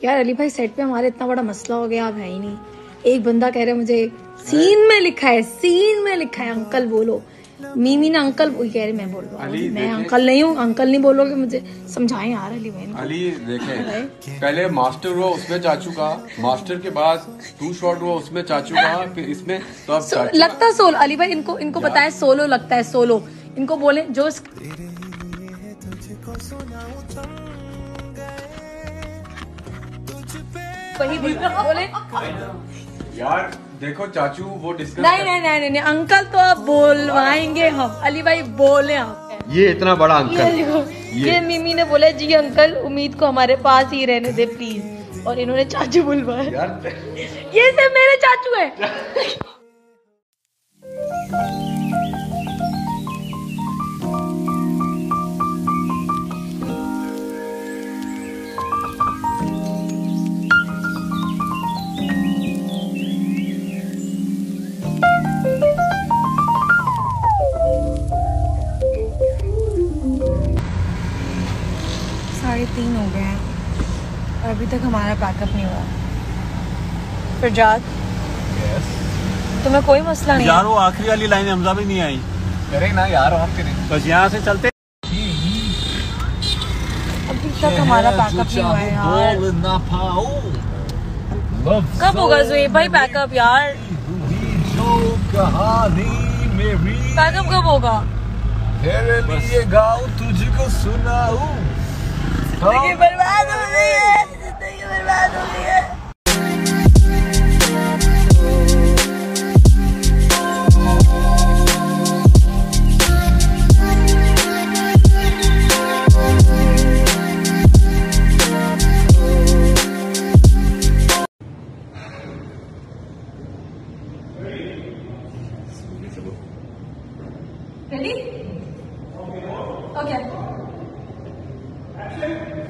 यार अली भाई सेट पे हमारे इतना बड़ा मसला हो गया, अब है ही नहीं। एक बंदा कह रहा है मुझे सीन में लिखा है, सीन में लिखा है अंकल बोलो। मीमी ने अंकल वही कह रहे, मैं बोल रहा हूँ मैं अंकल नहीं हूँ, अंकल नहीं बोलोगे मुझे, समझाएं यार अली भाई। अली देखें, पहले मास्टर हुआ उसमें चाचू का, मास्टर के बाद 2 शॉट हुआ उसमें चाचू का, फिर इसमें तो अब चाचू लगता है सोलो। अली भाई इनको बताए सोलो लगता है, सोलो इनको बोले जो वही बोले। यार देखो चाचू वो डिस्कस नहीं, अंकल तो आप बोलवाएंगे हम। अली भाई बोले आप, ये इतना बड़ा अंकल ये मिमी ने बोला जी अंकल उम्मीद को हमारे पास ही रहने दे प्लीज, और इन्होंने चाचू बुलवाया। ये सब मेरे चाचू है। साढ़े 3 हो गए हैं और अभी तक हमारा पैकअप नहीं हुआ। प्रजात तुम्हें कोई मसला नहीं यार? वो आखिरी वाली लाइन हमजा भी नहीं आई। करे ना यार, और करें बस यहाँ से चलते। अभी तक हमारा पैकअप नहीं हुआ है यार। कब होगा ज़ुएब भाई पैकअप यार? पैकअप कब होगा? तेरे लिए गाऊं तुझको सुनाऊं। जिंदगी बर्बाद हो गई है, जिंदगी बर्बाद हो गई है। Ready? Okay.